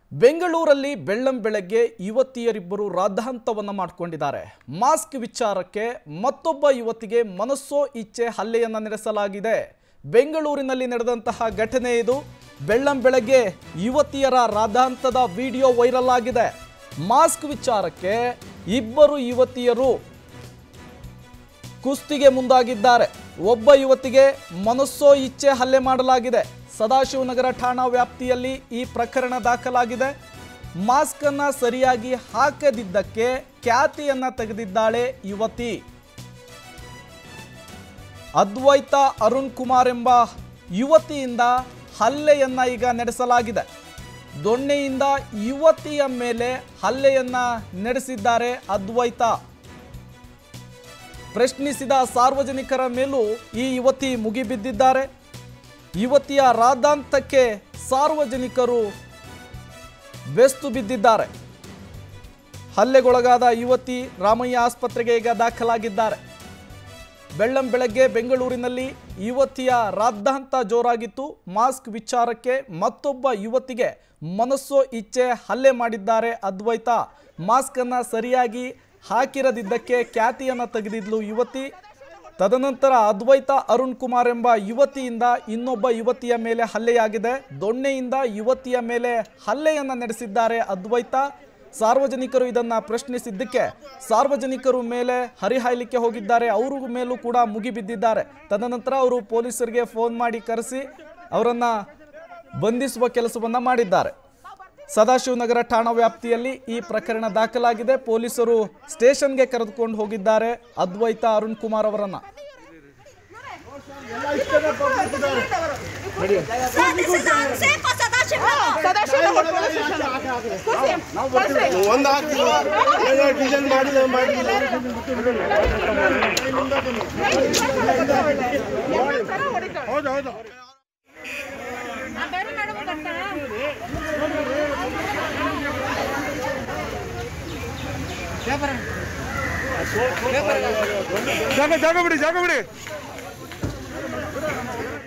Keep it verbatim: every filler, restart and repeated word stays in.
ಬೆಂಗಳೂರಲ್ಲಿ ಬೆಳ್ಳಂ ಬೆಳಗ್ಗೆ ಯುವತಿಯರಿಬ್ಬರು ರಾದ್ಧಾಂತವನ್ನ ಮಾಡಿಕೊಂಡಿದ್ದಾರೆ। ಮಾಸ್ಕ್ ವಿಚಾರಕ್ಕೆ ಮತ್ತೊಬ್ಬ ಯುವತಿಗೆ ಮನಸ್ಸೋ ಇಚ್ಛೆ ಹಲ್ಲೆಯನ್ನ ನಡೆಸಲಾಗಿದೆ। ಬೆಂಗಳೂರಿನಲ್ಲಿ ನಡೆದಂತಹ ಘಟನೆ ಇದು। ಬೆಳ್ಳಂ ಬೆಳಗ್ಗೆ ಯುವತಿಯರ ರಾದ್ಧಾಂತದ ವಿಡಿಯೋ ವೈರಲ್ ಆಗಿದೆ। ಮಾಸ್ಕ್ ವಿಚಾರಕ್ಕೆ ಇಬ್ಬರು ಯುವತಿಯರು ಕುಸ್ತಿಗೆ ಮುಂದಾಗಿದ್ದಾರೆ। ಒಬ್ಬ ಯುವತಿಗೆ ಮನಸ್ಸೋ ಇಚ್ಛೆ ಹಲ್ಲೆ ಮಾಡಲಾಗಿದೆ। ಸದಾಶಿವನಗರ ಠಾಣಾ ವ್ಯಾಪ್ತಿಯಲ್ಲಿ ಈ ಪ್ರಕರಣ ದಾಖಲಾಗಿದೆ। ಮಾಸ್ಕ್ ಅನ್ನು ಸರಿಯಾಗಿ ಹಾಕದಿದ್ದಕ್ಕೆ ಖ್ಯಾತಿಯನ್ನ ತೆಗೆದಿದ್ದಾಳೆ ಯುವತಿ। ಅದ್ವೈತ ಅರುಣ್ ಕುಮಾರ್ ಎಂಬ ಯುವತಿಯಿಂದ ಹಲ್ಲೆಯನ್ನ ಈಗ ನಡೆಸಲಾಗಿದೆ। ದೊಣ್ಣೆಯಿಂದ ಯುವತಿಯ ಮೇಲೆ ಹಲ್ಲೆಯನ್ನ ನಡೆಸಿದ್ದಾರೆ ಅದ್ವೈತ। ಪ್ರಶ್ನಿಸಿದ ಸಾರ್ವಜನಿಕರ ಮೇಲೂ ಈ ಯುವತಿ ಮುಗಿಬಿದ್ದಿದ್ದಾರೆ। ಯುವತಿಯ ರಾದ್ಧಾಂತಕ್ಕೆ ಸಾರ್ವಜನಿಕರು ಬೆಸ್ತು ಬಿದ್ದಿದ್ದಾರೆ। ಹಲ್ಲೆಗೊಳಗಾದ ಯುವತಿ ರಾಮಯ್ಯ ಆಸ್ಪತ್ರೆಗೆ ಈಗ ದಾಖಲಾಗಿದ್ದಾರೆ। ಬೆಳ್ಳಂ ಬೆಳಗ್ಗೆ ಬೆಂಗಳೂರಿನಲ್ಲಿ ಯುವತಿಯ ರಾದ್ಧಾಂತ ಜೋರಾಗಿತ್ತು। ಮಾಸ್ಕ್ ವಿಚಾರಕ್ಕೆ ಮತ್ತೊಬ್ಬ ಯುವತಿಗೆ ಮನಸ್ಸೋ ಇಚ್ಛೆ ಹಲ್ಲೆ ಮಾಡಿದ್ದಾರೆ ಅದ್ವೈತ। ಮಾಸ್ಕ್ ಅನ್ನು ಸರಿಯಾಗಿ ಹಾಕಿರದಿದ್ದಕ್ಕೆ ಖ್ಯಾತಿಯನ್ನು ತೆಗೆದಿದ್ಲು ಯುವತಿ। ತದನಂತರ ಅದ್ವೈತ ಅರುಣ್ ಕುಮಾರ್ ಎಂಬ ಯುವತಿಯಿಂದ ಇನ್ನೊಬ್ಬ ಯುವತಿಯ ಮೇಲೆ ಹಲ್ಲೆಯಾಗಿದೆ। ದೊಣ್ಣೆಯಿಂದ ಯುವತಿಯ ಮೇಲೆ ಹಲ್ಲೆಯನ್ನು ನಡೆಸಿದ್ದಾರೆ ಅದ್ವೈತ। ಸಾರ್ವಜನಿಕರು ಇದನ್ನ ಪ್ರಶ್ನಿಸಿದ್ದಕ್ಕೆ ಸಾರ್ವಜನಿಕರು ಮೇಲೆ ಹರಿಹಾಯಲಿಕ್ಕೆ ಹೋಗಿದ್ದಾರೆ। ಅವರ ಮೇಲೂ ಕೂಡ ಮುಗಿಬಿದ್ದಿದ್ದಾರೆ। ತದನಂತರ ಅವರು ಪೊಲೀಸರಿಗೆ ಫೋನ್ ಮಾಡಿ ಕರೆಸಿ ಅವರನ್ನ ಬಂಧಿಸುವ ಕೆಲಸವನ್ನ ಮಾಡಿದ್ದಾರೆ। ಸದಾಶಿವನಗರ ಠಾಣಾ ವ್ಯಾಪ್ತಿಯಲ್ಲಿ ಈ ಪ್ರಕರಣ ದಾಖಲಾಗಿದೆ। ಪೊಲೀಸರು ಸ್ಟೇಷನ್ಗೆ ಕರೆದುಕೊಂಡು ಹೋಗಿದ್ದಾರೆ ಅದ್ವೈತ ಅರುಣ್ ಕುಮಾರ್ ಅವರನ್ನ। ಜಾಗ ಜಾಗ ಬಿಡಿ ಜಾಗ ಬಿಡಿ